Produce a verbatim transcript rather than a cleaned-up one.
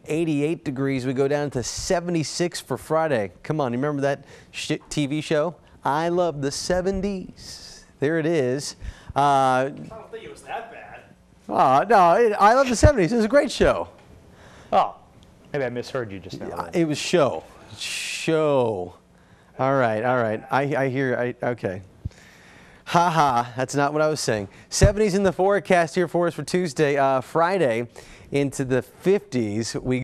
eighty-eight degrees. We go down to seventy-six for Friday. Come on, you remember that sh T V show? I love the seventies. There it is. Uh, I don't think it was that bad. Oh, no, it, I love the seventies. It was a great show. Oh, maybe I misheard you just now. It was show. Show. All right, all right. I, I hear, I, okay. Ha ha, that's not what I was saying. seventies in the forecast here for us for Tuesday, uh, Friday into the fifties. We